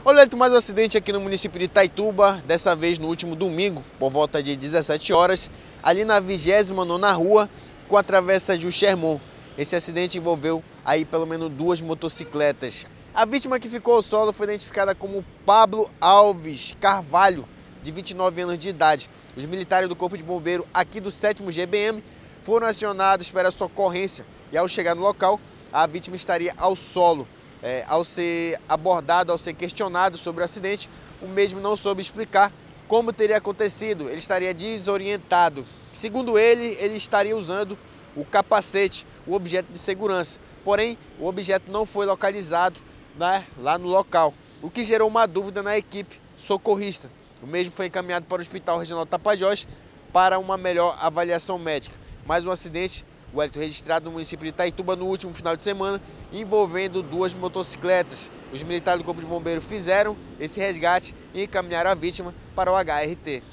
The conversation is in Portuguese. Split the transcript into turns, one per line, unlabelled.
Olha, mais um acidente aqui no município de Itaituba, dessa vez no último domingo, por volta de 17 horas, ali na 29ª rua, com a travessa Juschermont. Esse acidente envolveu aí pelo menos 2 motocicletas. A vítima que ficou ao solo foi identificada como Pablo Alves Carvalho, de 29 anos de idade. Os militares do Corpo de Bombeiro aqui do 7º GBM foram acionados para a socorrência e ao chegar no local, a vítima estaria ao solo. Ao ser abordado, ao ser questionado sobre o acidente, o mesmo não soube explicar como teria acontecido, ele estaria desorientado. Segundo ele estaria usando o capacete, o objeto de segurança, porém o objeto não foi localizado, né, lá no local, o que gerou uma dúvida na equipe socorrista. O mesmo foi encaminhado para o Hospital Regional Tapajós para uma melhor avaliação médica. Mais um acidente, Wellington, registrado no município de Itaituba no último final de semana, envolvendo 2 motocicletas. Os militares do Corpo de Bombeiro fizeram esse resgate e encaminharam a vítima para o HRT.